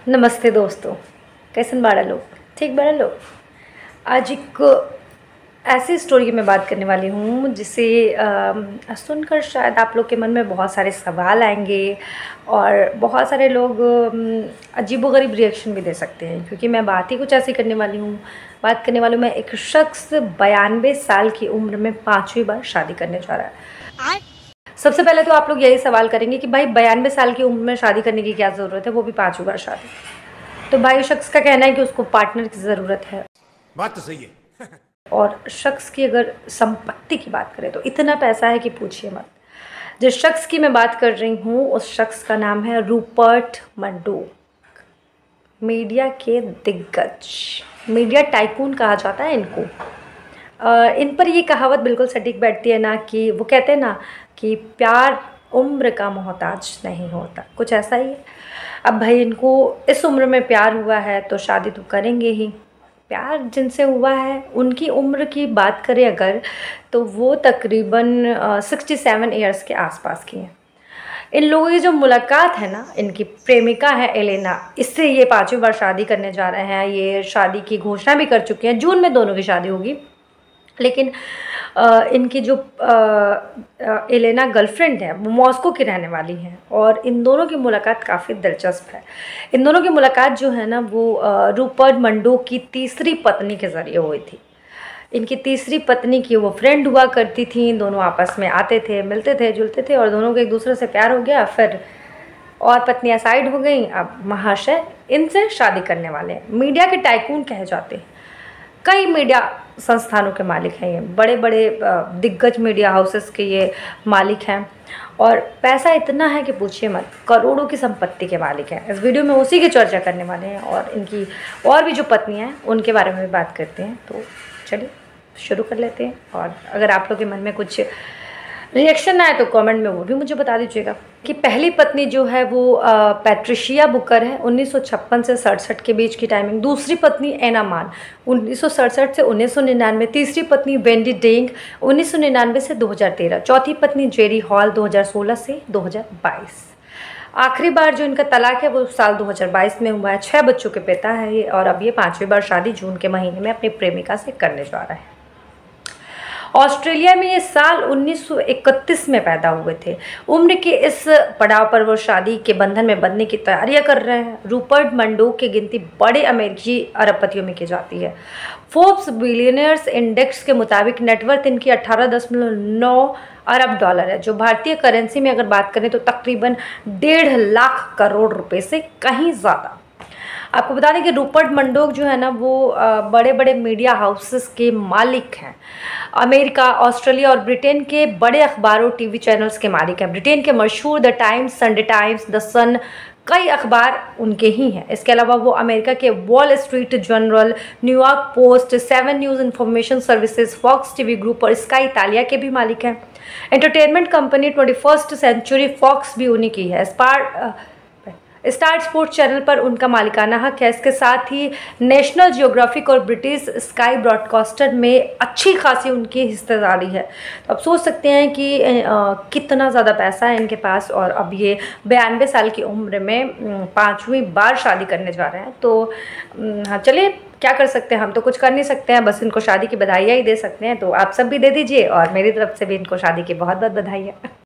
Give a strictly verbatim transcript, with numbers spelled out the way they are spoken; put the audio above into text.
नमस्ते दोस्तों, कैसन बाड़ा लोग? ठीक बाड़ा लोग? आज एक ऐसी स्टोरी की मैं बात करने वाली हूँ जिसे अ, सुनकर शायद आप लोग के मन में बहुत सारे सवाल आएंगे और बहुत सारे लोग अजीबोगरीब रिएक्शन भी दे सकते हैं, क्योंकि मैं बात ही कुछ ऐसी करने वाली हूँ। बात करने वाली हूँ मैं एक शख्स बयानवे साल की उम्र में पाँचवीं बार शादी करने जा रहा है। सबसे पहले तो आप लोग यही सवाल करेंगे कि भाई बयानवे साल की उम्र में शादी करने की क्या ज़रूरत है, वो भी पाँचवीं बार शादी। तो भाई शख्स का कहना है कि उसको पार्टनर की ज़रूरत है। बात तो सही है। और शख्स की अगर संपत्ति की बात करें तो इतना पैसा है कि पूछिए मत। जिस शख्स की मैं बात कर रही हूँ उस शख्स का नाम है रूपर्ट मर्डोक। मीडिया के दिग्गज, मीडिया टाइकून कहा जाता है इनको। Uh, इन पर ये कहावत बिल्कुल सटीक बैठती है ना, कि वो कहते हैं ना कि प्यार उम्र का मोहताज नहीं होता, कुछ ऐसा ही है। अब भाई इनको इस उम्र में प्यार हुआ है तो शादी तो करेंगे ही। प्यार जिनसे हुआ है उनकी उम्र की बात करें अगर, तो वो तकरीबन सिक्सटी सेवन ईयर्स के आसपास की हैं। इन लोगों की जो मुलाकात है ना, इनकी प्रेमिका है एलेना, इससे ये पाँचवीं बार शादी करने जा रहे हैं। ये शादी की घोषणा भी कर चुके हैं, जून में दोनों की शादी होगी। लेकिन आ, इनकी जो एलेना गर्लफ्रेंड है वो मॉस्को की रहने वाली है और इन दोनों की मुलाकात काफ़ी दिलचस्प है। इन दोनों की मुलाकात जो है ना वो रूपर्ट मर्डोक की तीसरी पत्नी के ज़रिए हुई थी। इनकी तीसरी पत्नी की वो फ्रेंड हुआ करती थी, दोनों आपस में आते थे, मिलते थे, जुलते थे और दोनों को एक दूसरे से प्यार हो गया। फिर और पत्नियां साइड हो गई, अब महाशय इनसे शादी करने वाले हैं। मीडिया के टाइकून कहे जाते हैं। कई मीडिया संस्थानों के मालिक हैं, ये बड़े बड़े दिग्गज मीडिया हाउसेस के ये मालिक हैं और पैसा इतना है कि पूछिए मत, करोड़ों की संपत्ति के मालिक हैं। इस वीडियो में उसी की चर्चा करने वाले हैं और इनकी और भी जो पत्नियां हैं उनके बारे में भी बात करते हैं। तो चलिए शुरू कर लेते हैं। और अगर आप लोग के मन में कुछ रिएक्शन आए तो कमेंट में वो भी मुझे बता दीजिएगा। कि पहली पत्नी जो है वो पैट्रिशिया बुकर है, उन्नीस सौ छप्पन से सड़सठ के बीच की टाइमिंग। दूसरी पत्नी एना मान, उन्नीस सौ सड़सठ से उन्नीस सौ निन्यानवे। तीसरी पत्नी वेंडी डेंग, उन्नीस सौ निन्यानवे से दो हज़ार तेरह। चौथी पत्नी जेरी हॉल, दो हज़ार सोलह से दो हज़ार बाईस। आखिरी बार जो इनका तलाक है वो साल दो हज़ार बाईस में हुआ है। छः बच्चों के पिता है ये और अब ये पाँचवीं बार शादी जून के महीने में अपनी प्रेमिका से करने जा रहा है। ऑस्ट्रेलिया में ये साल उन्नीस सौ इकतीस में पैदा हुए थे। उम्र के इस पड़ाव पर वो शादी के बंधन में बंधने की तैयारियां कर रहे हैं। रूपर्ट मर्डोक की गिनती बड़े अमेरिकी अरबपतियों में की जाती है। फोर्ब्स बिलियनियर्स इंडेक्स के मुताबिक नेटवर्थ इनकी अठारह दशमलव नौ अरब डॉलर है, जो भारतीय करेंसी में अगर बात करें तो तकरीबन डेढ़ लाख करोड़ रुपए से कहीं ज़्यादा। आपको बता दें कि रूपर्ट मर्डोक जो है ना वो बड़े बड़े मीडिया हाउसेस के मालिक हैं। अमेरिका, ऑस्ट्रेलिया और ब्रिटेन के बड़े अखबारों, टीवी चैनल्स के मालिक हैं। ब्रिटेन के मशहूर the Times, Sunday Times, the Sun, कई अखबार उनके ही हैं। इसके अलावा वो अमेरिका के Wall Street Journal, New York Post, Seven News Information Services, Fox TV Group और स्काई इतालिया के भी मालिक हैं। Entertainment company twenty first century Fox भी उन्हीं की है। स्पार स्टार स्पोर्ट्स चैनल पर उनका मालिकाना हक है। इसके साथ ही नेशनल जियोग्राफिक और ब्रिटिश स्काई ब्रॉडकास्टर में अच्छी खासी उनकी हिस्सेदारी है। तो आप सोच सकते हैं कि आ, कितना ज़्यादा पैसा है इनके पास और अब ये बयानवे साल की उम्र में पाँचवीं बार शादी करने जा रहे हैं। तो हाँ चलिए, क्या कर सकते हैं, हम तो कुछ कर नहीं सकते हैं, बस इनको शादी की बधाइयाँ ही दे सकते हैं। तो आप सब भी दे दीजिए और मेरी तरफ से भी इनको शादी की बहुत बहुत बधाइयाँ।